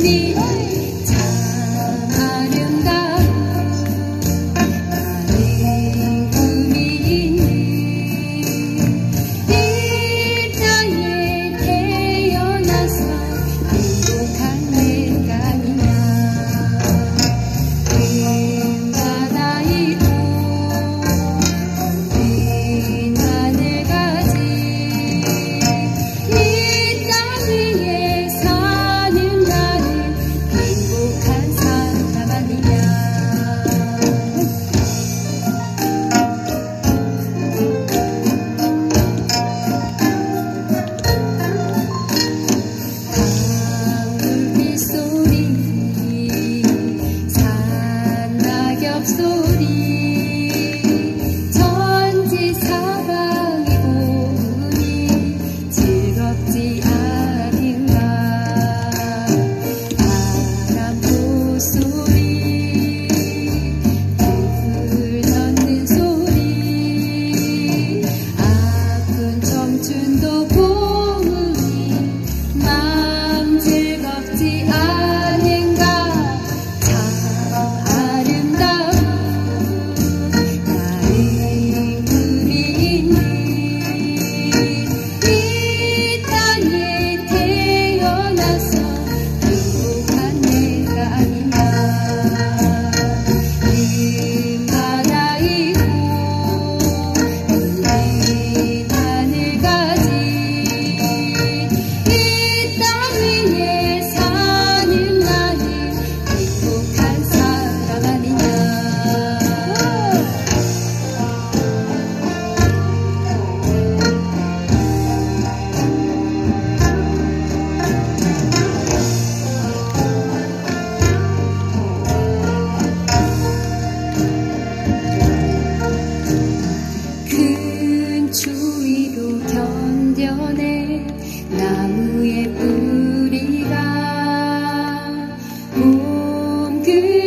우리 참 아름다운 나의 꿈이 이 땅에 태어나서 행복한 내가 아니냐. 큰 바다이고 긴 하늘까지 이 땅 위에 사는 나는 행복한 사람 아니냐. 강물빛소리 산낙엽 소리 천지사방이 보니 즐겁지 않은가. 바람소 소리 불 젓는 소리 아픈 청춘도 보니 마음 즐겁지 않은가. 참 아름다운 나의 꿈이 있니 이 땅에 태어나서 행복한 내가 아니냐. 긴 바다이고 울린 하늘까지 이 땅 위에 사는 나는 행복한 사람 아니냐. 큰 추위도 견뎌내 나무의 뿌리가 봄